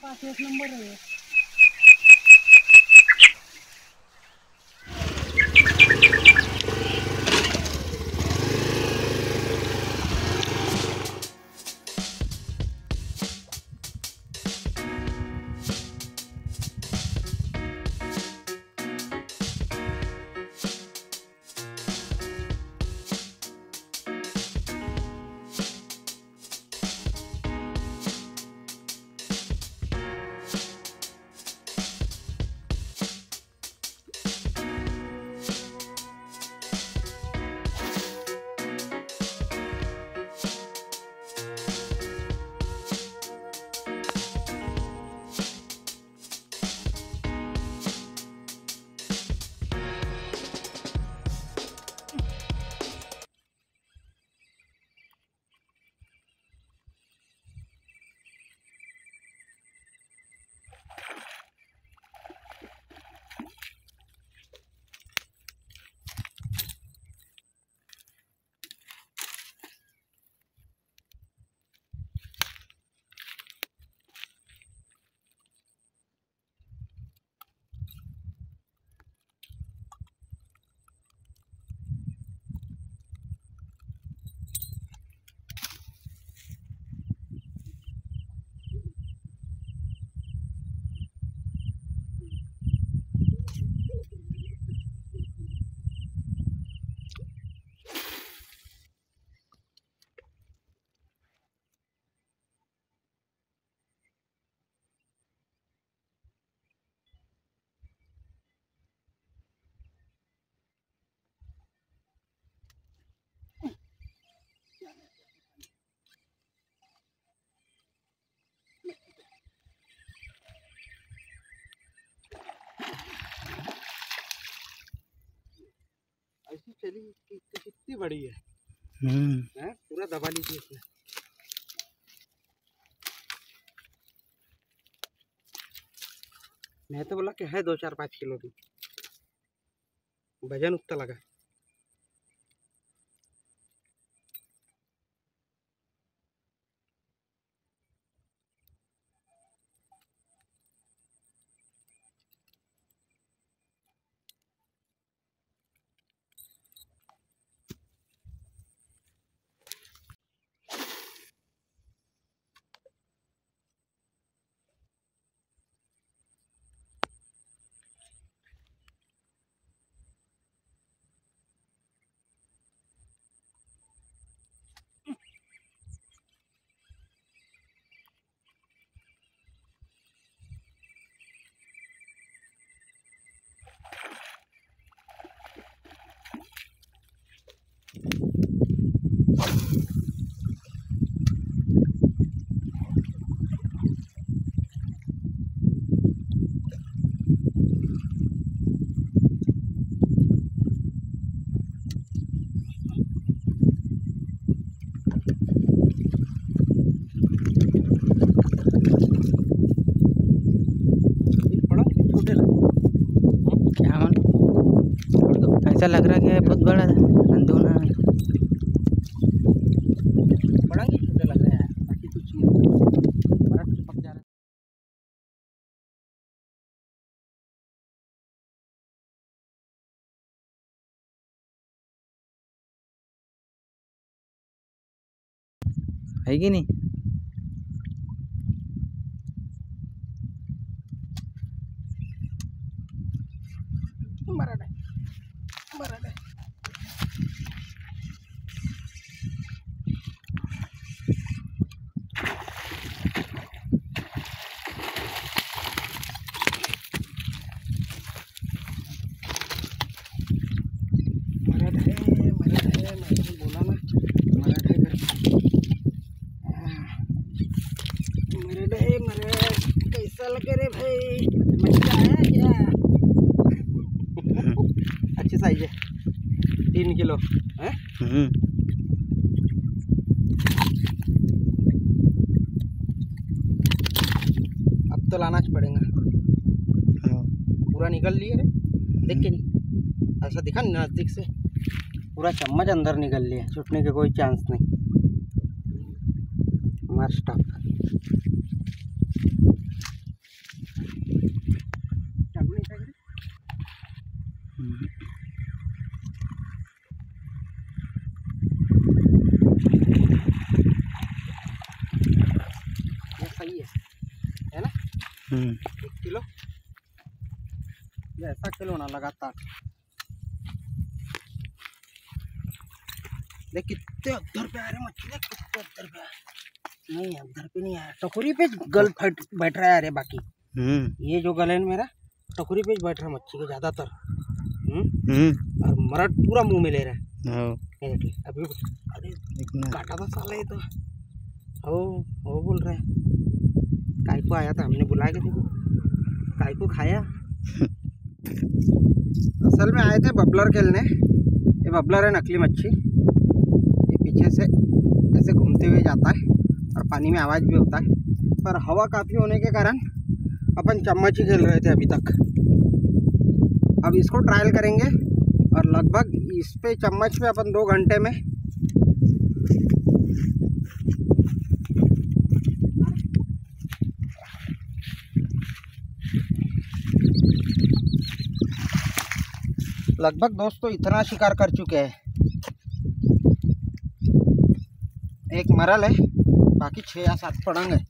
पास एक नंबर है। ऐसी चली कितनी बड़ी है। पूरा दबा लीजिए इसमें। मैं तो बोला कि है 2-4-5 किलो की, वजन उतना लगा। ऐसा लग रहा है कि बहुत बड़ा अंदोना है। बड़ा ही छोटे लग रहे हैं, बाकी कुछ नहीं। बर्फ चिपक जा रहा है। है कि नहीं? मरड़ है, मरड़ है। मैंने बोला ना, मरड़ है करके। मरड़ कैसा लगे रे भाई, मजा आया क्या? अच्छी साइज है, 3 किलो है। अब तो लाना पड़ेगा। पूरा निकल लिए रे, देख के नहीं ऐसा दिखा नजदीक से, पूरा चम्मच अंदर निकल लिया, छूटने का कोई चांस नहीं। मार स्टॉप। 1 किलो ऐसा किलो ना लगातार। देख कितने अद्धर पे आ रहे मछली, देख कितने अद्धर पे आ। नहीं अद्धर पे नहीं आया, टकोरी पे गल फट बैठ रहा है। अरे बाकी ये जो गले मेरा टकोरी पे बैठ रहा मच्छी के ज्यादातर। और मरड पूरा मुंह में ले रहा है। ये देखिए अभी अरे काटा था साला ये तो। हो बोल रहा है काय को आया था, हमने बुलाया कि देखो काय को खाया। असल में आए थे बबलर खेलने। ये बबलर है नकली मच्छी, ये पीछे से ऐसे घूमते हुए जाता है और पानी में आवाज़ भी होता है। पर हवा काफ़ी होने के कारण अपन चम्मच ही खेल रहे थे अभी तक। अब इसको ट्रायल करेंगे और लगभग इस पे चम्मच पे अपन 2 घंटे में लगभग दोस्तों इतना शिकार कर चुके हैं। एक मरल है, बाकी 6 या 7 पड़ंग है।